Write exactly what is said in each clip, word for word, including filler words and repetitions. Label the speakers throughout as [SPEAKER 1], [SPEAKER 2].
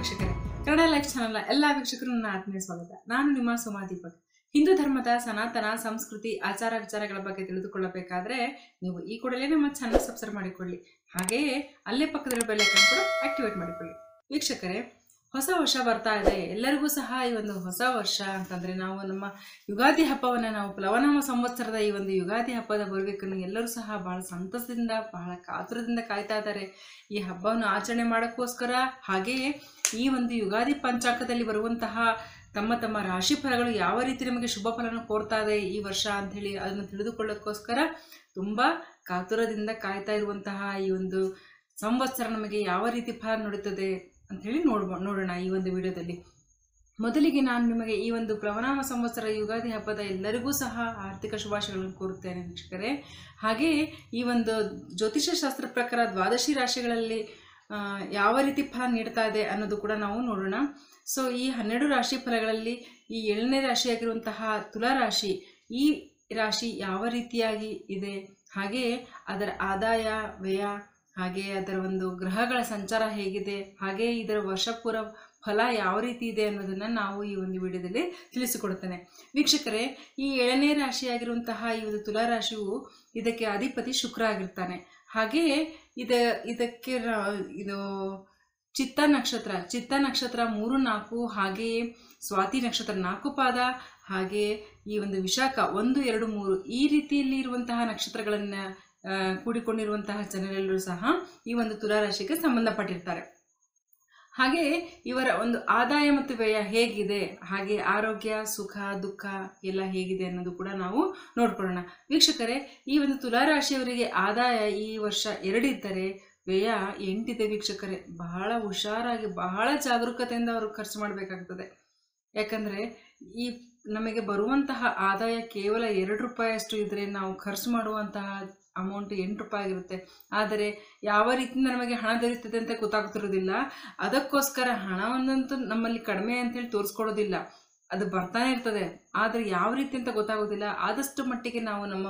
[SPEAKER 1] ವೀಕ್ಷಕರೇ, Kannada life channel ಎಲ್ಲ ವೀಕ್ಷಕರು ನನ್ನ ಆತ್ಮೀಯ ಸ್ವಾಗತ. ನಾನು ನಿಮ್ಮ ಸುಮಾ ದೀಪಕ್. ಹಿಂದೂ ಧರ್ಮದ ಸನಾತನ ಸಂಸ್ಕೃತಿ ಆಚಾರ ವಿಚಾರಗಳ ಬಗ್ಗೆ ತಿಳಿದುಕೊಳ್ಳಬೇಕಾದ್ರೆ ನೀವು ಈ ಕೂಡಲೇ ನಮ್ಮ ಚಾನೆಲ್ ಸಬ್ಸ್ಕ್ರೈಬ್ ಮಾಡಿಕೊಳ್ಳಿ. ಹಾಗೆಯೇ ಅಲ್ಲೇ ಪಕ್ಕದಲ್ಲಿ ಬೆಲ್ ಐಕಾನ್ ಕೂಡ ಆಕ್ಟಿವೇಟ್ ಮಾಡಿಕೊಳ್ಳಿ. ವೀಕ್ಷಕರೇ, ಹೊಸ ವರ್ಷ ಬರ್ತಾ ಇದೆ. ಎಲ್ಲರಿಗೂ ಸಹ ಈ ಒಂದು ಹೊಸ ವರ್ಷ ಅಂತಂದ್ರೆ ನಾವು ನಮ್ಮ ಯುಗಾದಿ ಹಬ್ಬವನ್ನ ನಾವು ಪ್ಲವನಾಮ ಸಂವತ್ಸರದ ಈ ಒಂದು ಯುಗಾದಿ ಹಬ್ಬದ ಬರಬೇಕನ್ನು ಎಲ್ಲರೂ ಸಹ ಬಹಳ ಸಂತಸದಿಂದ ಬಹಳ ಕಾತುರದಿಂದ ಕಾಯ್ತಾ ಇದ್ದಾರೆ. ಈ ಹಬ್ಬವನ್ನು ಆಚರಣೆ ಮಾಡೋಕ್ಕೋಸ್ಕರ ಹಾಗೆಯೇ ಈ ಒಂದು ಯುಗಾದಿ ಪಂಚಾಂಗದಲ್ಲಿ ಬರುವಂತಹ ತಮ್ಮ ತಮ್ಮ ರಾಶಿ ಫಲಗಳು ಯಾವ ರೀತಿ ನಮಗೆ ಶುಭ ಫಲನ ಕೋರ್ತಾ ಇದೆ ಈ ವರ್ಷ ಅಂತ ಹೇಳಿ ಅದನ್ನು ತಿಳಿದುಕೊಳ್ಳೋಕ್ಕೋಸ್ಕರ ತುಂಬಾ ಕಾತುರದಿಂದ ಕಾಯ್ತಾ ಇರುವಂತಹ ಈ ಒಂದು ಸಂವತ್ಸರ ನಮಗೆ ಯಾವ ರೀತಿ ಫಲ ನೀಡುತ್ತದೆ ಅಂತ ಹೇಳಿ ನೋಡ್ಬೋ ನೋಡೋಣ ಈ ಒಂದು ವಿಡಿಯೋದಲ್ಲಿ. ಮೊದಲಿಗೆ ನಾನು ನಿಮಗೆ ಈ ಒಂದು ಪ್ಲವನಾಮ ಸಂವತ್ಸರ ಯುಗಾದಿ ಹಬ್ಬದ ಎಲ್ಲರಿಗೂ ಸಹ ಆರ್ಥಿಕ ಶುಭಾಶಯಗಳನ್ನು ಕೋರುತ್ತೇನೆ ವೀಕ್ಷಕರೇ. ಹಾಗೆಯೇ ಈ ಒಂದು ಜ್ಯೋತಿಷ್ಯ ಶಾಸ್ತ್ರ ಪ್ರಕಾರ ದ್ವಾದಶಿ ರಾಶಿಗಳಲ್ಲಿ ಯಾವ ರೀತಿ ಫಲ ನೀಡ್ತಾ ಇದೆ ಅನ್ನೋದು ಕೂಡ ನಾವು ನೋಡೋಣ. ಸೊ ಈ ಹನ್ನೆರಡು ರಾಶಿ ಫಲಗಳಲ್ಲಿ ಈ ಏಳನೇ ರಾಶಿಯಾಗಿರುವಂತಹ ತುಲಾ ರಾಶಿ, ಈ ರಾಶಿ ಯಾವ ರೀತಿಯಾಗಿ ಇದೆ, ಹಾಗೆಯೇ ಅದರ ಆದಾಯ ವ್ಯಯ, ಹಾಗೆ ಅದರ ಒಂದು ಗ್ರಹಗಳ ಸಂಚಾರ ಹೇಗಿದೆ, ಹಾಗೆ ಇದರ ವರ್ಷಪೂರ ಫಲ ಯಾವ ರೀತಿ ಇದೆ ಅನ್ನೋದನ್ನ ನಾವು ಈ ಒಂದು ವಿಡಿಯೋದಲ್ಲಿ ತಿಳಿಸಿಕೊಡುತ್ತೇನೆ. ವೀಕ್ಷಕರೇ, ಈ ಏಳನೇ ರಾಶಿಯಾಗಿರುವಂತಹ ಈ ಒಂದು ತುಲಾ ರಾಶಿಯು ಇದಕ್ಕೆ ಅಧಿಪತಿ ಶುಕ್ರ ಆಗಿರ್ತಾನೆ. ಹಾಗೆಯೇ ಇದ ಇದಕ್ಕೆ ಇದು ಚಿತ್ತ ನಕ್ಷತ್ರ ಚಿತ್ತ ನಕ್ಷತ್ರ ಮೂರು ನಾಲ್ಕು, ಹಾಗೆಯೇ ಸ್ವಾತಿ ನಕ್ಷತ್ರ ನಾಲ್ಕು ಪಾದ, ಹಾಗೆಯೇ ಈ ಒಂದು ವಿಶಾಖ ಒಂದು ಎರಡು ಮೂರು, ಈ ರೀತಿಯಲ್ಲಿ ಇರುವಂತಹ ನಕ್ಷತ್ರಗಳನ್ನ ಕೂಡಿಕೊಂಡಿರುವಂತಹ ಜನರೆಲ್ಲರೂ ಸಹ ಈ ಒಂದು ತುಲಾ ರಾಶಿಗೆ ಸಂಬಂಧಪಟ್ಟಿರ್ತಾರೆ. ಹಾಗೆಯೇ ಇವರ ಒಂದು ಆದಾಯ ಮತ್ತು ವ್ಯಯ ಹೇಗಿದೆ, ಹಾಗೆ ಆರೋಗ್ಯ ಸುಖ ದುಃಖ ಎಲ್ಲ ಹೇಗಿದೆ ಅನ್ನೋದು ಕೂಡ ನಾವು ನೋಡ್ಕೊಳ್ಳೋಣ. ವೀಕ್ಷಕರೇ, ಈ ಒಂದು ತುಲಾ ರಾಶಿಯವರಿಗೆ ಆದಾಯ ಈ ವರ್ಷ ಎರಡಿದ್ದರೆ ವ್ಯಯ ಎಂಟಿದೆ ವೀಕ್ಷಕರೇ. ಬಹಳ ಹುಷಾರಾಗಿ ಬಹಳ ಜಾಗರೂಕತೆಯಿಂದ ಅವರು ಖರ್ಚು ಮಾಡಬೇಕಾಗ್ತದೆ. ಯಾಕಂದರೆ ಈ ನಮಗೆ ಬರುವಂತಹ ಆದಾಯ ಕೇವಲ ಎರಡು ರೂಪಾಯಿ ಅಷ್ಟು ಇದ್ದರೆ ನಾವು ಖರ್ಚು ಮಾಡುವಂತಹ ಅಮೌಂಟ್ ಎಂಟು ರೂಪಾಯಿ ಆಗಿರುತ್ತೆ. ಆದರೆ ಯಾವ ರೀತಿಯಿಂದ ನಮಗೆ ಹಣ ದೊರೆಯುತ್ತದೆ ಅಂತ ಗೊತ್ತಾಗ್ತಿರೋದಿಲ್ಲ. ಅದಕ್ಕೋಸ್ಕರ ಹಣವನ್ನಂತೂ ನಮ್ಮಲ್ಲಿ ಕಡಿಮೆ ಅಂತೇಳಿ ತೋರಿಸ್ಕೊಡೋದಿಲ್ಲ, ಅದು ಬರ್ತಾನೆ ಇರ್ತದೆ. ಆದರೆ ಯಾವ ರೀತಿ ಅಂತ ಗೊತ್ತಾಗೋದಿಲ್ಲ. ಆದಷ್ಟು ಮಟ್ಟಿಗೆ ನಾವು ನಮ್ಮ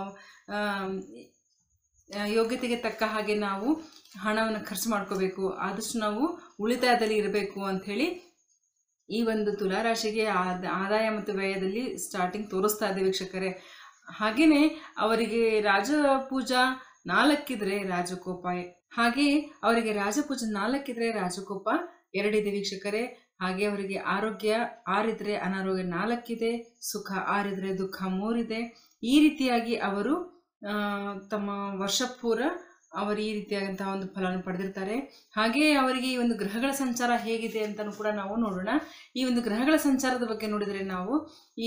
[SPEAKER 1] ಯೋಗ್ಯತೆಗೆ ತಕ್ಕ ಹಾಗೆ ನಾವು ಹಣವನ್ನು ಖರ್ಚು ಮಾಡ್ಕೋಬೇಕು, ಆದಷ್ಟು ನಾವು ಉಳಿತಾಯದಲ್ಲಿ ಇರಬೇಕು ಅಂಥೇಳಿ ಈ ಒಂದು ತುಲಾ ರಾಶಿಗೆ ಆದಾಯ ಮತ್ತು ವ್ಯಯದಲ್ಲಿ ಸ್ಟಾರ್ಟಿಂಗ್ ತೋರಿಸ್ತಾ ಇದೆ ವೀಕ್ಷಕರೇ. ಹಾಗೆಯೇ ಅವರಿಗೆ ರಾಜಪೂಜಾ ನಾಲ್ಕಿದ್ರೆ ರಾಜಕೋಪ, ಹಾಗೆಯೇ ಅವರಿಗೆ ರಾಜಪೂಜಾ ನಾಲ್ಕಿದ್ರೆ ರಾಜಕೋಪ ಎರಡಿದೆ ವೀಕ್ಷಕರೇ. ಹಾಗೆ ಅವರಿಗೆ ಆರೋಗ್ಯ ಆರಿದ್ರೆ ಅನಾರೋಗ್ಯ ನಾಲ್ಕಿದೆ, ಸುಖ ಆರಿದ್ರೆ ದುಃಖ ಮೂರಿದೆ. ಈ ರೀತಿಯಾಗಿ ಅವರು ತಮ್ಮ ವರ್ಷ ಪೂರ ಅವರು ಈ ರೀತಿಯಾದಂತಹ ಒಂದು ಫಲವನ್ನು ಪಡೆದಿರ್ತಾರೆ. ಹಾಗೆಯೇ ಅವರಿಗೆ ಈ ಒಂದು ಗ್ರಹಗಳ ಸಂಚಾರ ಹೇಗಿದೆ ಅಂತಲೂ ಕೂಡ ನಾವು ನೋಡೋಣ. ಈ ಒಂದು ಗ್ರಹಗಳ ಸಂಚಾರದ ಬಗ್ಗೆ ನೋಡಿದರೆ ನಾವು ಈ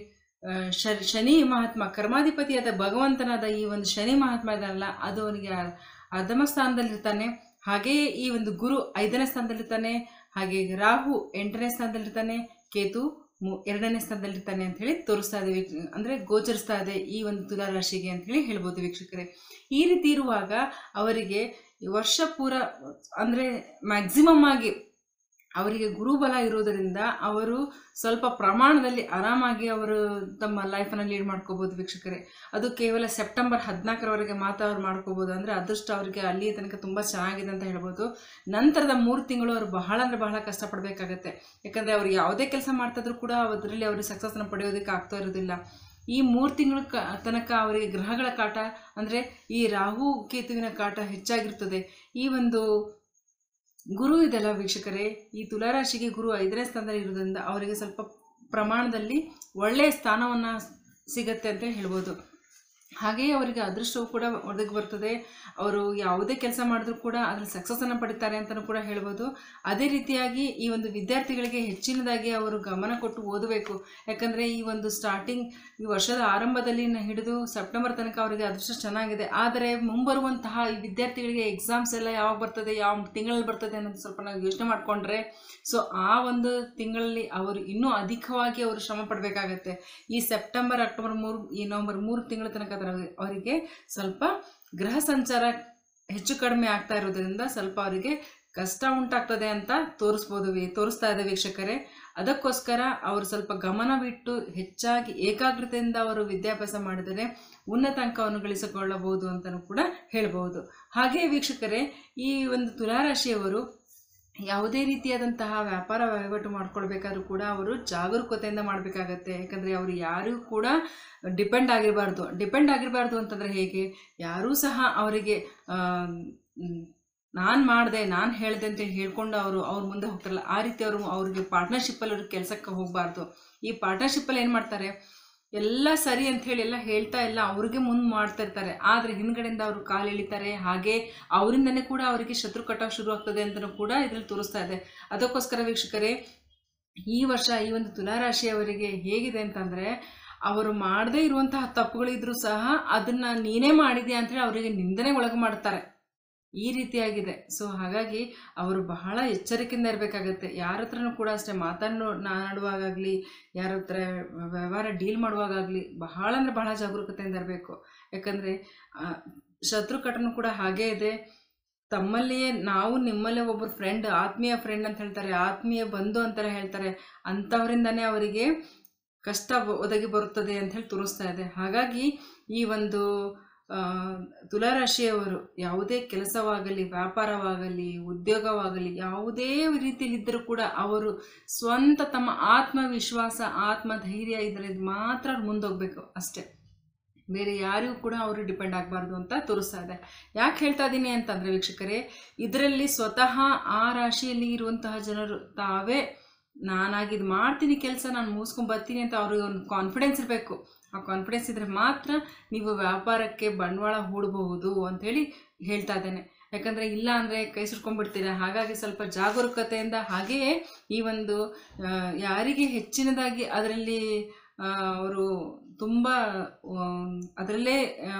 [SPEAKER 1] ಶನಿ ಮಹಾತ್ಮ ಕರ್ಮಾಧಿಪತಿಯಾದ ಭಗವಂತನಾದ ಈ ಒಂದು ಶನಿ ಮಹಾತ್ಮ ಇದಲ್ಲ, ಅದು ಅವನಿಗೆ ಅಧಮ ಸ್ಥಾನದಲ್ಲಿರ್ತಾನೆ. ಹಾಗೆಯೇ ಈ ಒಂದು ಗುರು ಐದನೇ ಸ್ಥಾನದಲ್ಲಿರ್ತಾನೆ, ಹಾಗೆ ರಾಹು ಎಂಟನೇ ಸ್ಥಾನದಲ್ಲಿರ್ತಾನೆ, ಕೇತು ಎರಡನೇ ಸ್ಥಾನದಲ್ಲಿರ್ತಾನೆ ಅಂತ ಹೇಳಿ ತೋರಿಸ್ತಾ ಇದೆ, ಅಂದರೆ ಗೋಚರಿಸ್ತಾ ಇದೆ ಈ ಒಂದು ತುಲಾ ರಾಶಿಗೆ ಅಂತ ಹೇಳಿ ಹೇಳ್ಬೋದು ವೀಕ್ಷಕರೇ. ಈ ರೀತಿ ಇರುವಾಗ ಅವರಿಗೆ ವರ್ಷ ಪೂರ ಅಂದರೆ ಮ್ಯಾಕ್ಸಿಮಮ್ ಆಗಿ ಅವರಿಗೆ ಗುರುಬಲ ಇರೋದರಿಂದ ಅವರು ಸ್ವಲ್ಪ ಪ್ರಮಾಣದಲ್ಲಿ ಆರಾಮಾಗಿ ಅವರು ತಮ್ಮ ಲೈಫನ್ನು ಲೀಡ್ ಮಾಡ್ಕೋಬೋದು ವೀಕ್ಷಕರೇ. ಅದು ಕೇವಲ ಸೆಪ್ಟೆಂಬರ್ ಹದಿನಾಲ್ಕರವರೆಗೆ ಮಾತ್ರ ಅವ್ರು ಮಾಡ್ಕೋಬೋದು. ಅಂದರೆ ಅದೃಷ್ಟ ಅವರಿಗೆ ಅಲ್ಲಿಯ ತನಕ ತುಂಬ ಚೆನ್ನಾಗಿದೆ ಅಂತ ಹೇಳ್ಬೋದು. ನಂತರದ ಮೂರು ತಿಂಗಳು ಅವರು ಬಹಳ ಅಂದರೆ ಬಹಳ ಕಷ್ಟಪಡಬೇಕಾಗತ್ತೆ. ಯಾಕಂದರೆ ಅವ್ರು ಯಾವುದೇ ಕೆಲಸ ಮಾಡ್ತಾಯಿದ್ರು ಕೂಡ ಅದರಲ್ಲಿ ಅವ್ರಿಗೆ ಸಕ್ಸಸ್ನ ಪಡೆಯೋದಕ್ಕೆ ಆಗ್ತಾ ಇರೋದಿಲ್ಲ. ಈ ಮೂರು ತಿಂಗಳ ಕ ತನಕ ಅವರಿಗೆ ಗ್ರಹಗಳ ಕಾಟ ಅಂದರೆ ಈ ರಾಹು ಕೇತುವಿನ ಕಾಟ ಹೆಚ್ಚಾಗಿರ್ತದೆ. ಈ ಒಂದು ಗುರು ಇದೆಲ್ಲ ವೀಕ್ಷಕರೇ, ಈ ತುಲಾ ರಾಶಿಗೆ ಗುರು ಐದನೇ ಸ್ಥಾನದಲ್ಲಿ ಇರೋದ್ರಿಂದ ಅವರಿಗೆ ಸ್ವಲ್ಪ ಪ್ರಮಾಣದಲ್ಲಿ ಒಳ್ಳೆಯ ಸ್ಥಾನವನ್ನು ಸಿಗತ್ತೆ ಅಂತ ಹೇಳ್ಬೋದು. ಹಾಗೆಯೇ ಅವರಿಗೆ ಅದೃಷ್ಟವು ಕೂಡ ಒದಗಿ ಬರ್ತದೆ. ಅವರು ಯಾವುದೇ ಕೆಲಸ ಮಾಡಿದ್ರೂ ಕೂಡ ಅದ್ರಲ್ಲಿ ಸಕ್ಸಸ್ಸನ್ನು ಪಡಿತಾರೆ ಅಂತಲೂ ಕೂಡ ಹೇಳ್ಬೋದು. ಅದೇ ರೀತಿಯಾಗಿ ಈ ಒಂದು ವಿದ್ಯಾರ್ಥಿಗಳಿಗೆ ಹೆಚ್ಚಿನದಾಗಿ ಅವರು ಗಮನ ಕೊಟ್ಟು ಓದಬೇಕು. ಯಾಕಂದರೆ ಈ ಒಂದು ಸ್ಟಾರ್ಟಿಂಗ್ ಈ ವರ್ಷದ ಆರಂಭದಲ್ಲಿ ಹಿಡಿದು ಸೆಪ್ಟೆಂಬರ್ ತನಕ ಅವರಿಗೆ ಅದೃಷ್ಟ ಚೆನ್ನಾಗಿದೆ. ಆದರೆ ಮುಂಬರುವಂತಹ ಈ ವಿದ್ಯಾರ್ಥಿಗಳಿಗೆ ಎಕ್ಸಾಮ್ಸ್ ಎಲ್ಲ ಯಾವಾಗ ಬರ್ತದೆ, ಯಾವ ತಿಂಗಳಲ್ಲಿ ಬರ್ತದೆ ಅನ್ನೋದು ಸ್ವಲ್ಪ ನಾವು ಯೋಚನೆ ಮಾಡಿಕೊಂಡ್ರೆ ಸೊ ಆ ಒಂದು ತಿಂಗಳಲ್ಲಿ ಅವರು ಇನ್ನೂ ಅಧಿಕವಾಗಿ ಅವರು ಶ್ರಮ ಪಡಬೇಕಾಗತ್ತೆ. ಈ ಸೆಪ್ಟೆಂಬರ್ ಅಕ್ಟೋಬರ್ ಮೂರು ಈ ನವಂಬರ್ ಮೂರು ತಿಂಗಳ ತನಕ ಅವರಿಗೆ ಸ್ವಲ್ಪ ಗ್ರಹ ಸಂಚಾರ ಹೆಚ್ಚು ಕಡಿಮೆ ಆಗ್ತಾ ಇರೋದ್ರಿಂದ ಸ್ವಲ್ಪ ಅವರಿಗೆ ಕಷ್ಟ ಉಂಟಾಗ್ತದೆ ಅಂತ ತೋರಿಸ್ಬೋದು ತೋರಿಸ್ತಾ ಇದೆ ವೀಕ್ಷಕರೇ. ಅದಕ್ಕೋಸ್ಕರ ಅವರು ಸ್ವಲ್ಪ ಗಮನವಿಟ್ಟು ಹೆಚ್ಚಾಗಿ ಏಕಾಗ್ರತೆಯಿಂದ ಅವರು ವಿದ್ಯಾಭ್ಯಾಸ ಮಾಡಿದರೆ ಉನ್ನತ ಅಂಕವನ್ನು ಗಳಿಸಿಕೊಳ್ಳಬಹುದು ಅಂತಲೂ ಕೂಡ ಹೇಳ್ಬೋದು. ಹಾಗೆ ವೀಕ್ಷಕರೇ, ಈ ಒಂದು ತುಲಾರಾಶಿಯವರು ಯಾವುದೇ ರೀತಿಯಾದಂತಹ ವ್ಯಾಪಾರ ವಹಿವಾಟು ಮಾಡ್ಕೊಳ್ಬೇಕಾದ್ರೂ ಕೂಡ ಅವರು ಜಾಗರೂಕತೆಯಿಂದ ಮಾಡಬೇಕಾಗತ್ತೆ. ಯಾಕಂದರೆ ಅವರು ಯಾರಿಗೂ ಕೂಡ ಡಿಪೆಂಡ್ ಆಗಿರಬಾರ್ದು. ಡಿಪೆಂಡ್ ಆಗಿರಬಾರ್ದು ಅಂತಂದರೆ ಹೇಗೆ, ಯಾರೂ ಸಹ ಅವರಿಗೆ ನಾನು ಮಾಡಿದೆ ನಾನು ಹೇಳಿದೆ ಅಂತೇಳಿ ಹೇಳ್ಕೊಂಡು ಅವರು ಅವ್ರ ಮುಂದೆ ಹೋಗ್ತಾರಲ್ಲ, ಆ ರೀತಿ ಅವರು ಅವ್ರಿಗೆ ಪಾರ್ಟ್ನರ್ಶಿಪ್ಪಲ್ಲಿ ಅವ್ರಿಗೆ ಕೆಲಸಕ್ಕೆ ಹೋಗಬಾರ್ದು. ಈ ಪಾರ್ಟ್ನರ್ಶಿಪ್ಪಲ್ಲಿ ಏನು ಮಾಡ್ತಾರೆ, ಎಲ್ಲ ಸರಿ ಅಂಥೇಳಿ ಎಲ್ಲ ಹೇಳ್ತಾ ಎಲ್ಲ ಅವ್ರಿಗೆ ಮುಂದೆ ಮಾಡ್ತಾ ಇರ್ತಾರೆ. ಆದರೆ ಹಿಂದ್ಗಡೆಯಿಂದ ಅವರು ಕಾಲು ಎಳಿತಾರೆ. ಹಾಗೆ ಅವರಿಂದನೇ ಕೂಡ ಅವರಿಗೆ ಶತ್ರು ಕಟ್ಟೋಕೆ ಶುರು ಆಗ್ತದೆ ಅಂತಲೂ ಕೂಡ ಇದರಲ್ಲಿ ತೋರಿಸ್ತಾ ಇದೆ. ಅದಕ್ಕೋಸ್ಕರ ವೀಕ್ಷಕರೇ, ಈ ವರ್ಷ ಈ ಒಂದು ತುಲಾರಾಶಿಯವರಿಗೆ ಹೇಗಿದೆ ಅಂತಂದರೆ, ಅವರು ಮಾಡದೇ ಇರುವಂತಹ ತಪ್ಪುಗಳಿದ್ರೂ ಸಹ ಅದನ್ನು ನೀನೇ ಮಾಡಿದ್ಯಾ ಅಂಥೇಳಿ ಅವರಿಗೆ ನಿಂದನೆ ಒಳಗೆ ಮಾಡ್ತಾರೆ. ಈ ರೀತಿಯಾಗಿದೆ. ಸೊ ಹಾಗಾಗಿ ಅವರು ಬಹಳ ಎಚ್ಚರಿಕೆಯಿಂದ ಇರಬೇಕಾಗತ್ತೆ. ಯಾರ ಹತ್ರನೂ ಕೂಡ ಅಷ್ಟೇ ಮಾತನ್ನು ನಾಡುವಾಗಲಿ, ಯಾರ ಹತ್ರ ವ್ಯವಹಾರ ಡೀಲ್ ಮಾಡುವಾಗಲಿ ಬಹಳ ಅಂದರೆ ಬಹಳ ಜಾಗರೂಕತೆಯಿಂದ ಇರಬೇಕು. ಯಾಕಂದರೆ ಶತ್ರು ಕಟನು ಕೂಡ ಹಾಗೇ ಇದೆ. ತಮ್ಮಲ್ಲಿಯೇ ನಾವು ನಿಮ್ಮಲ್ಲೇ ಒಬ್ಬರು ಫ್ರೆಂಡ್, ಆತ್ಮೀಯ ಫ್ರೆಂಡ್ ಅಂತ ಹೇಳ್ತಾರೆ, ಆತ್ಮೀಯ ಬಂಧು ಅಂತಾರೆ ಹೇಳ್ತಾರೆ, ಅಂಥವರಿಂದನೇ ಅವರಿಗೆ ಕಷ್ಟ ಒದಗಿ ಬರುತ್ತದೆ ಅಂತ ಹೇಳಿ ತೋರಿಸ್ತಾ ಇದೆ. ಹಾಗಾಗಿ ಈ ಒಂದು ತುಲಾರಾಶಿಯವರು ಯಾವುದೇ ಕೆಲಸವಾಗಲಿ, ವ್ಯಾಪಾರವಾಗಲಿ, ಉದ್ಯೋಗವಾಗಲಿ ಯಾವುದೇ ರೀತಿಯಲ್ಲಿದ್ದರೂ ಕೂಡ ಅವರು ಸ್ವಂತ ತಮ್ಮ ಆತ್ಮವಿಶ್ವಾಸ, ಆತ್ಮಧೈರ್ಯ ಇದರಲ್ಲಿ ಮಾತ್ರ ಮುಂದೋಗಬೇಕು ಅಷ್ಟೇ. ಬೇರೆ ಯಾರಿಗೂ ಕೂಡ ಅವರು ಡಿಪೆಂಡ್ ಆಗಬಾರ್ದು ಅಂತ ತೋರಿಸ್ತಾ ಇದೆ. ಯಾಕೆ ಹೇಳ್ತಾ ಇದ್ದೀನಿ ಅಂತಂದರೆ ವೀಕ್ಷಕರೇ, ಇದರಲ್ಲಿ ಸ್ವತಃ ಆ ರಾಶಿಯಲ್ಲಿ ಇರುವಂತಹ ಜನರು ತಾವೇ ನಾನಾಗಿದ್ದು ಮಾಡ್ತೀನಿ ಕೆಲಸ, ನಾನು ಮುಗಿಸ್ಕೊಂಡು ಬರ್ತೀನಿ ಅಂತ ಅವ್ರಿಗೆ ಒಂದು ಕಾನ್ಫಿಡೆನ್ಸ್ ಇರಬೇಕು. ಆ ಕಾನ್ಫಿಡೆನ್ಸ್ ಇದ್ದರೆ ಮಾತ್ರ ನೀವು ವ್ಯಾಪಾರಕ್ಕೆ ಬಂಡವಾಳ ಹೂಡಬಹುದು ಅಂಥೇಳಿ ಹೇಳ್ತಾ ಇದ್ದೇನೆ. ಯಾಕಂದರೆ ಇಲ್ಲ ಅಂದರೆ ಕೈ ಸುಟ್ಕೊಂಡ್ಬಿಡ್ತೀರಾ. ಹಾಗಾಗಿ ಸ್ವಲ್ಪ ಜಾಗರೂಕತೆಯಿಂದ, ಹಾಗೆಯೇ ಈ ಒಂದು ಯಾರಿಗೆ ಹೆಚ್ಚಿನದಾಗಿ ಅದರಲ್ಲಿ ಅವರು ತುಂಬ ಅದರಲ್ಲೇ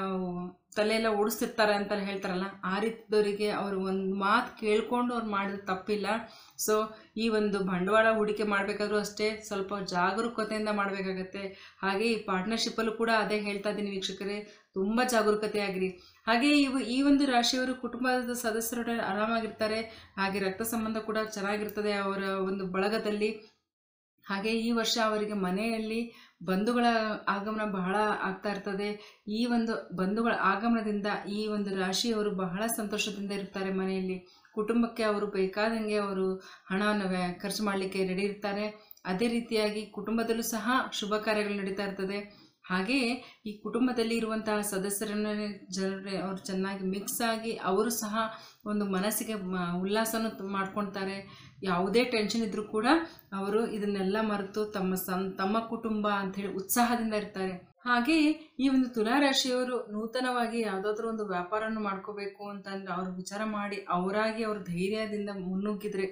[SPEAKER 1] ತಲೆಯೆಲ್ಲ ಓಡಿಸ್ತಿರ್ತಾರೆ ಅಂತ ಹೇಳ್ತಾರಲ್ಲ, ಆ ರೀತಿದವರಿಗೆ ಅವರು ಒಂದು ಮಾತು ಕೇಳಿಕೊಂಡು ಅವ್ರು ಮಾಡಿದ್ರೆ ತಪ್ಪಿಲ್ಲ. ಸೊ ಈ ಒಂದು ಬಂಡವಾಳ ಹೂಡಿಕೆ ಮಾಡಬೇಕಾದ್ರೂ ಅಷ್ಟೇ ಸ್ವಲ್ಪ ಜಾಗರೂಕತೆಯಿಂದ ಮಾಡಬೇಕಾಗತ್ತೆ. ಹಾಗೆ ಈ ಪಾರ್ಟ್ನರ್ಶಿಪ್ಪಲ್ಲೂ ಕೂಡ ಅದೇ ಹೇಳ್ತಾ ಇದ್ದೀನಿ ವೀಕ್ಷಕರೇ, ತುಂಬ ಜಾಗರೂಕತೆಯಾಗಿರಿ. ಹಾಗೆ ಇವು ಈ ಒಂದು ರಾಶಿಯವರು ಕುಟುಂಬದ ಸದಸ್ಯರು ಆರಾಮಾಗಿರ್ತಾರೆ. ಹಾಗೆ ರಕ್ತ ಸಂಬಂಧ ಕೂಡ ಚೆನ್ನಾಗಿರ್ತದೆ ಅವರ ಒಂದು ಬಳಗದಲ್ಲಿ. ಹಾಗೆ ಈ ವರ್ಷ ಅವರಿಗೆ ಮನೆಯಲ್ಲಿ ಬಂಧುಗಳ ಆಗಮನ ಬಹಳ ಆಗ್ತಾ ಇರ್ತದೆ. ಈ ಒಂದು ಬಂಧುಗಳ ಆಗಮನದಿಂದ ಈ ಒಂದು ರಾಶಿಯವರು ಬಹಳ ಸಂತೋಷದಿಂದ ಇರ್ತಾರೆ. ಮನೆಯಲ್ಲಿ ಕುಟುಂಬಕ್ಕೆ ಅವರು ಬೇಕಾದಂಗೆ ಅವರು ಹಣವನ್ನು ವ್ಯ ಖರ್ಚು ಮಾಡಲಿಕ್ಕೆ ರೆಡಿ ಇರ್ತಾರೆ. ಅದೇ ರೀತಿಯಾಗಿ ಕುಟುಂಬದಲ್ಲೂ ಸಹ ಶುಭ ಕಾರ್ಯಗಳು ನಡೀತಾ ಇರ್ತದೆ. ಹಾಗೆಯೇ ಈ ಕುಟುಂಬದಲ್ಲಿ ಇರುವಂತಹ ಸದಸ್ಯರನ್ನ ಜನರೇ ಅವರು ಚೆನ್ನಾಗಿ ಮಿಕ್ಸ್ ಆಗಿ ಅವರು ಸಹ ಒಂದು ಮನಸ್ಸಿಗೆ ಉಲ್ಲಾಸನ ಮಾಡ್ಕೊಳ್ತಾರೆ. ಯಾವುದೇ ಟೆನ್ಷನ್ ಇದ್ದರೂ ಕೂಡ ಅವರು ಇದನ್ನೆಲ್ಲ ಮರೆತು ತಮ್ಮ ಸಂ ತಮ್ಮ ಕುಟುಂಬ ಅಂಥೇಳಿ ಉತ್ಸಾಹದಿಂದ ಇರ್ತಾರೆ. ಹಾಗೆಯೇ ಈ ಒಂದು ತುಲಾರಾಶಿಯವರು ನೂತನವಾಗಿ ಯಾವುದಾದ್ರೂ ಒಂದು ವ್ಯಾಪಾರವನ್ನು ಮಾಡ್ಕೋಬೇಕು ಅಂತಂದರೆ ಅವರು ವಿಚಾರ ಮಾಡಿ ಅವರಾಗಿ ಅವ್ರ ಧೈರ್ಯದಿಂದ ಮುನ್ನುಗ್ಗಿದ್ರೆ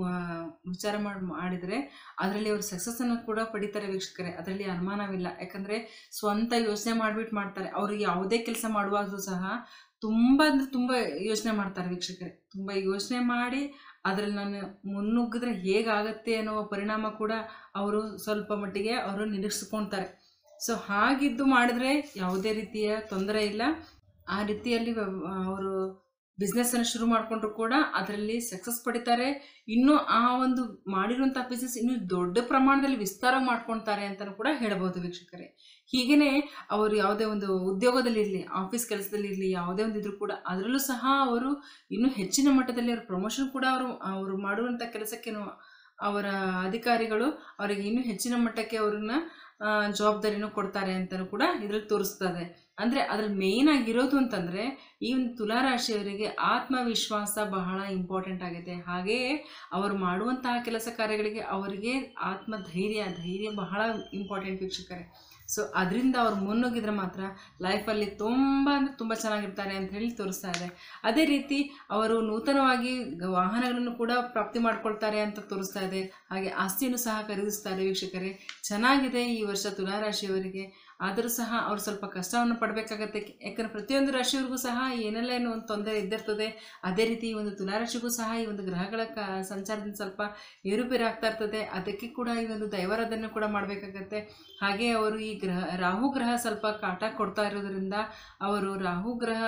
[SPEAKER 1] ವಿಚಾರ ಮಾಡಿ ಮಾಡಿದರೆ ಅದರಲ್ಲಿ ಅವರು ಸಕ್ಸಸ್ಸನ್ನು ಕೂಡ ಪಡಿತಾರೆ ವೀಕ್ಷಕರೇ. ಅದರಲ್ಲಿ ಅನುಮಾನವಿಲ್ಲ. ಯಾಕಂದರೆ ಸ್ವಂತ ಯೋಚನೆ ಮಾಡಿಬಿಟ್ಟು ಮಾಡ್ತಾರೆ. ಅವ್ರಿಗೆ ಯಾವುದೇ ಕೆಲಸ ಮಾಡುವಾಗಲೂ ಸಹ ತುಂಬ ಅಂದರೆ ತುಂಬ ಯೋಚನೆ ಮಾಡ್ತಾರೆ ವೀಕ್ಷಕರೇ. ತುಂಬ ಯೋಚನೆ ಮಾಡಿ ಅದರಲ್ಲಿ ನಾನು ಮುನ್ನುಗ್ಗಿದ್ರೆ ಹೇಗಾಗತ್ತೆ ಅನ್ನೋ ಪರಿಣಾಮ ಕೂಡ ಅವರು ಸ್ವಲ್ಪ ಮಟ್ಟಿಗೆ ಅವರು ನಿರೀಕ್ಷಿಸ್ಕೊಳ್ತಾರೆ. ಸೊ ಹಾಗಿದ್ದು ಮಾಡಿದ್ರೆ ಯಾವುದೇ ರೀತಿಯ ತೊಂದರೆ ಇಲ್ಲ. ಆ ರೀತಿಯಲ್ಲಿ ಅವರು ಬಿಸ್ನೆಸ್ಸನ್ನು ಶುರು ಮಾಡಿಕೊಂಡ್ರು ಕೂಡ ಅದರಲ್ಲಿ ಸಕ್ಸಸ್ ಪಡಿತಾರೆ. ಇನ್ನೂ ಆ ಒಂದು ಮಾಡಿರುವಂಥ ಬಿಸ್ನೆಸ್ ಇನ್ನೂ ದೊಡ್ಡ ಪ್ರಮಾಣದಲ್ಲಿ ವಿಸ್ತಾರ ಮಾಡ್ಕೊಳ್ತಾರೆ ಅಂತಲೂ ಕೂಡ ಹೇಳ್ಬೋದು ವೀಕ್ಷಕರೇ. ಹೀಗೇ ಅವರು ಯಾವುದೇ ಒಂದು ಉದ್ಯೋಗದಲ್ಲಿರಲಿ, ಆಫೀಸ್ ಕೆಲಸದಲ್ಲಿರಲಿ, ಯಾವುದೇ ಒಂದು ಇದ್ರೂ ಕೂಡ ಅದರಲ್ಲೂ ಸಹ ಅವರು ಇನ್ನೂ ಹೆಚ್ಚಿನ ಮಟ್ಟದಲ್ಲಿ ಅವ್ರ ಪ್ರಮೋಷನ್ ಕೂಡ ಅವರು ಅವರು ಮಾಡುವಂಥ ಕೆಲಸಕ್ಕೇನು ಅವರ ಅಧಿಕಾರಿಗಳು ಅವರಿಗೆ ಇನ್ನೂ ಹೆಚ್ಚಿನ ಮಟ್ಟಕ್ಕೆ ಅವ್ರನ್ನ ಜವಾಬ್ದಾರಿನೂ ಕೊಡ್ತಾರೆ ಅಂತಲೂ ಕೂಡ ಇದರಲ್ಲಿ ತೋರಿಸ್ತದೆ. ಅಂದರೆ ಅದ್ರಲ್ಲಿ ಮೇಯ್ನ್ ಆಗಿರೋದು ಅಂತಂದರೆ ಈ ಒಂದು ತುಲಾರಾಶಿಯವರಿಗೆ ಆತ್ಮವಿಶ್ವಾಸ ಬಹಳ ಇಂಪಾರ್ಟೆಂಟ್ ಆಗಿದೆ. ಹಾಗೆಯೇ ಅವರು ಮಾಡುವಂತಹ ಕೆಲಸ ಕಾರ್ಯಗಳಿಗೆ ಅವರಿಗೆ ಆತ್ಮಧೈರ್ಯ ಧೈರ್ಯ ಬಹಳ ಇಂಪಾರ್ಟೆಂಟ್ ವೀಕ್ಷಕರೇ. ಸೊ ಅದರಿಂದ ಅವ್ರು ಮುನ್ನುಗ್ಗಿದ್ರೆ ಮಾತ್ರ ಲೈಫಲ್ಲಿ ತುಂಬ ಅಂದರೆ ತುಂಬ ಚೆನ್ನಾಗಿರ್ತಾರೆ ಅಂತ ಹೇಳಿ ತೋರಿಸ್ತಾ ಇದೆ. ಅದೇ ರೀತಿ ಅವರು ನೂತನವಾಗಿ ವಾಹನಗಳನ್ನು ಕೂಡ ಪ್ರಾಪ್ತಿ ಮಾಡ್ಕೊಳ್ತಾರೆ ಅಂತ ತೋರಿಸ್ತಾ ಇದೆ. ಹಾಗೆ ಆಸ್ತಿಯನ್ನು ಸಹ ಖರೀದಿಸ್ತಾರೆ ವೀಕ್ಷಕರೇ. ಚೆನ್ನಾಗಿದೆ ಈ ವರ್ಷ ತುಲಾರಾಶಿಯವರಿಗೆ. ಆದರೂ ಸಹ ಅವರು ಸ್ವಲ್ಪ ಕಷ್ಟವನ್ನು ಪಡಬೇಕಾಗತ್ತೆ. ಯಾಕಂದರೆ ಪ್ರತಿಯೊಂದು ರಾಶಿಯವ್ರಿಗೂ ಸಹ ಏನೆಲ್ಲ ಏನೋ ಒಂದು ತೊಂದರೆ ಇದ್ದಿರ್ತದೆ. ಅದೇ ರೀತಿ ಈ ಒಂದು ತುಲಾರಾಶಿಗೂ ಸಹ ಈ ಒಂದು ಗ್ರಹಗಳ ಕ ಸಂಚಾರದಿಂದ ಸ್ವಲ್ಪ ಏರುಪೇರು ಆಗ್ತಾ ಇರ್ತದೆ. ಅದಕ್ಕೆ ಕೂಡ ಈ ಒಂದು ದೈವಾರಾಧನೆ ಕೂಡ ಮಾಡಬೇಕಾಗತ್ತೆ. ಹಾಗೆ ಅವರು ಈ ಗ್ರಹ ರಾಹು ಗ್ರಹ ಸ್ವಲ್ಪ ಕಾಟ ಕೊಡ್ತಾ ಇರೋದ್ರಿಂದ ಅವರು ರಾಹು ಗ್ರಹ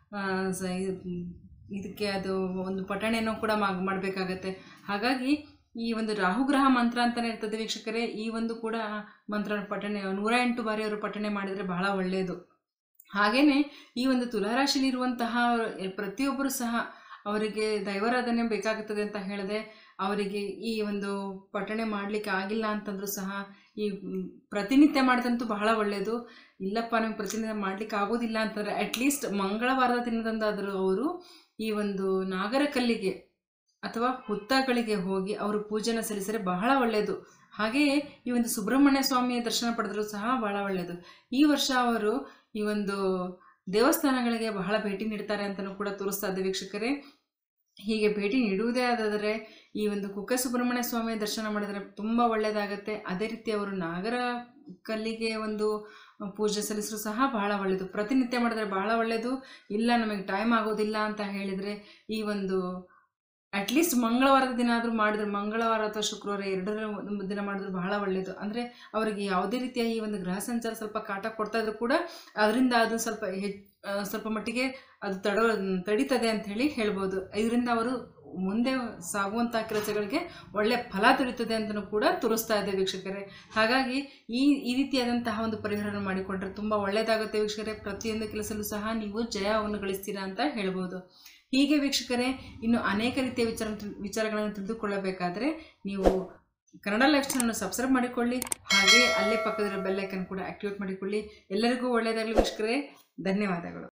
[SPEAKER 1] ಇದಕ್ಕೆ ಅದು ಒಂದು ಪಠಣೆಯನ್ನು ಕೂಡ ಮಾಡಬೇಕಾಗತ್ತೆ. ಹಾಗಾಗಿ ಈ ಒಂದು ರಾಹುಗ್ರಹ ಮಂತ್ರ ಅಂತಲೇ ಇರ್ತದೆ ವೀಕ್ಷಕರೇ. ಈ ಒಂದು ಕೂಡ ಮಂತ್ರ ಪಠಣೆ ನೂರ ಎಂಟು ಬಾರಿ ಅವರು ಪಠಣೆ ಮಾಡಿದರೆ ಬಹಳ ಒಳ್ಳೆಯದು. ಹಾಗೆಯೇ ಈ ಒಂದು ತುಲಾರಾಶಿಲಿರುವಂತಹ ಪ್ರತಿಯೊಬ್ಬರು ಸಹ ಅವರಿಗೆ ದೈವಾರಾಧನೆ ಬೇಕಾಗುತ್ತದೆ ಅಂತ ಹೇಳಿದೆ. ಅವರಿಗೆ ಈ ಒಂದು ಪಠಣೆ ಮಾಡಲಿಕ್ಕೆ ಆಗಿಲ್ಲ ಅಂತಂದ್ರೂ ಸಹ ಈ ಪ್ರತಿನಿತ್ಯ ಮಾಡಿದಂತೂ ಬಹಳ ಒಳ್ಳೆಯದು. ಇಲ್ಲಪ್ಪ ನಮಗೆ ಪ್ರತಿನಿತ್ಯ ಮಾಡಲಿಕ್ಕೆ ಆಗೋದಿಲ್ಲ ಅಂತಂದರೆ ಅಟ್ಲೀಸ್ಟ್ ಮಂಗಳವಾರದ ದಿನದಂದಾದರೂ ಅವರು ಈ ಒಂದು ನಾಗರ ಕಲ್ಲಿಗೆ ಅಥವಾ ಹುತ್ತಗಳಿಗೆ ಹೋಗಿ ಅವರು ಪೂಜೆನ ಸಲ್ಲಿಸಿದರೆ ಬಹಳ ಒಳ್ಳೆಯದು. ಹಾಗೆಯೇ ಈ ಒಂದು ಸುಬ್ರಹ್ಮಣ್ಯ ಸ್ವಾಮಿಯ ದರ್ಶನ ಪಡೆದರೂ ಸಹ ಬಹಳ ಒಳ್ಳೆಯದು. ಈ ವರ್ಷ ಅವರು ಈ ಒಂದು ದೇವಸ್ಥಾನಗಳಿಗೆ ಬಹಳ ಭೇಟಿ ನೀಡ್ತಾರೆ ಅಂತಲೂ ಕೂಡ ತೋರಿಸ್ತಾ ಇದ್ದೆ ವೀಕ್ಷಕರೇ. ಹೀಗೆ ಭೇಟಿ ನೀಡುವುದೇ ಆದಾದರೆ ಈ ಒಂದು ಕುಕ್ಕೆ ಸುಬ್ರಹ್ಮಣ್ಯ ಸ್ವಾಮಿಯ ದರ್ಶನ ಮಾಡಿದರೆ ತುಂಬ ಒಳ್ಳೆಯದಾಗತ್ತೆ. ಅದೇ ರೀತಿ ಅವರು ನಾಗರ ಕಲ್ಲಿಗೆ ಒಂದು ಪೂಜೆ ಸಲ್ಲಿಸಲು ಸಹ ಬಹಳ ಒಳ್ಳೆಯದು. ಪ್ರತಿನಿತ್ಯ ಮಾಡಿದ್ರೆ ಬಹಳ ಒಳ್ಳೆಯದು. ಇಲ್ಲ ನಮಗೆ ಟೈಮ್ ಆಗೋದಿಲ್ಲ ಅಂತ ಹೇಳಿದರೆ ಈ ಒಂದು ಅಟ್ಲೀಸ್ಟ್ ಮಂಗಳವಾರದ ದಿನ ಆದರೂ ಮಾಡಿದ್ರೆ, ಮಂಗಳವಾರ ಅಥವಾ ಶುಕ್ರವಾರ ಎರಡರ ಒಂದು ದಿನ ಮಾಡಿದ್ರೆ ಬಹಳ ಒಳ್ಳೆಯದು. ಅಂದರೆ ಅವರಿಗೆ ಯಾವುದೇ ರೀತಿಯ ಈ ಒಂದು ಗ್ರಹ ಸಂಚಾರ ಸ್ವಲ್ಪ ಕಾಟ ಕೊಡ್ತಾ ಇದ್ರೂ ಕೂಡ ಅದರಿಂದ ಅದು ಸ್ವಲ್ಪ ಹೆಚ್ಚು ಸ್ವಲ್ಪ ಮಟ್ಟಿಗೆ ಅದು ತಡ ತಡೀತದೆ ಅಂಥೇಳಿ ಹೇಳ್ಬೋದು. ಇದರಿಂದ ಅವರು ಮುಂದೆ ಸಾಗುವಂಥ ಕೆಲಸಗಳಿಗೆ ಒಳ್ಳೆಯ ಫಲ ದೊರೀತದೆ ಅಂತಲೂ ಕೂಡ ತೋರಿಸ್ತಾ ಇದೆ ವೀಕ್ಷಕರೇ. ಹಾಗಾಗಿ ಈ ಈ ರೀತಿಯಾದಂತಹ ಒಂದು ಪರಿಹಾರ ಮಾಡಿಕೊಂಡ್ರೆ ತುಂಬ ಒಳ್ಳೆಯದಾಗುತ್ತೆ ವೀಕ್ಷಕರೇ. ಪ್ರತಿಯೊಂದು ಕೆಲಸದಲ್ಲೂ ಸಹ ನೀವು ಜಯವನ್ನು ಗಳಿಸ್ತೀರಾ ಅಂತ ಹೇಳ್ಬೋದು. ಹೀಗೆ ವೀಕ್ಷಕರೇ, ಇನ್ನು ಅನೇಕ ರೀತಿಯ ವಿಚಾರ ವಿಚಾರಗಳನ್ನು ತಿಳಿದುಕೊಳ್ಳಬೇಕಾದ್ರೆ ನೀವು ಕನ್ನಡ ಲೈಫ್ ಚಾನಲ್ನ ಸಬ್ಸ್ಕ್ರೈಬ್ ಮಾಡಿಕೊಳ್ಳಿ. ಹಾಗೆ ಅಲ್ಲೇ ಪಕ್ಕದಲ್ಲಿರೋ ಬೆಲ್ ಐಕನ್ ಕೂಡ ಆಕ್ಟಿವೇಟ್ ಮಾಡಿಕೊಳ್ಳಿ. ಎಲ್ಲರಿಗೂ ಒಳ್ಳೆಯದಾಗಲಿ ವೀಕ್ಷಕರೇ. ಧನ್ಯವಾದಗಳು.